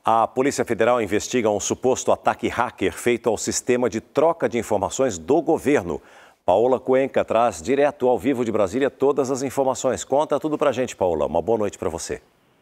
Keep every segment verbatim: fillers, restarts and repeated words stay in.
A Polícia Federal investiga um suposto ataque hacker feito ao sistema de troca de informações do governo. Paola Cuenca traz direto ao vivo de Brasília todas as informações. Conta tudo pra gente, Paola. Uma boa noite para você.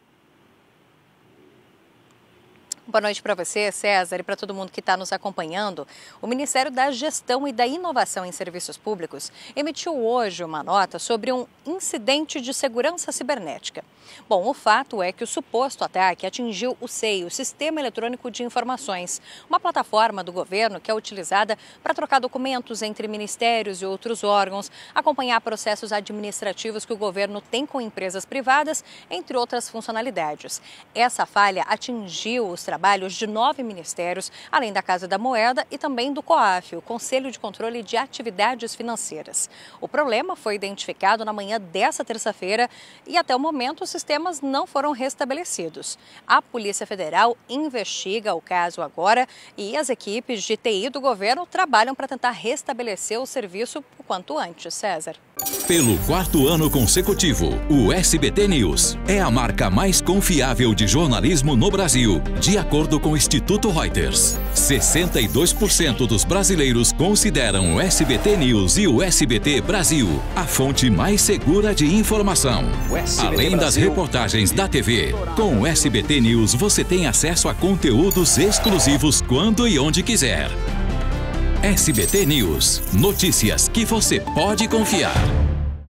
Boa noite para você, César, e para todo mundo que está nos acompanhando. O Ministério da Gestão e da Inovação em Serviços Públicos emitiu hoje uma nota sobre um incidente de segurança cibernética. Bom, o fato é que o suposto ataque atingiu o S E I, o Sistema Eletrônico de Informações, uma plataforma do governo que é utilizada para trocar documentos entre ministérios e outros órgãos, acompanhar processos administrativos que o governo tem com empresas privadas, entre outras funcionalidades. Essa falha atingiu os trabalhos de nove ministérios, além da Casa da Moeda e também do COAF, o Conselho de Controle de Atividades Financeiras. O problema foi identificado na manhã dessa terça-feira e até o momento os sistemas não foram restabelecidos. A Polícia Federal investiga o caso agora e as equipes de T I do governo trabalham para tentar restabelecer o serviço o quanto antes, César. Pelo quarto ano consecutivo, o S B T News é a marca mais confiável de jornalismo no Brasil, de acordo com o Instituto Reuters. sessenta e dois por cento dos brasileiros consideram o S B T News e o S B T Brasil a fonte mais segura de informação. Além das reportagens da T V, com o S B T News você tem acesso a conteúdos exclusivos quando e onde quiser. S B T News, notícias que você pode confiar.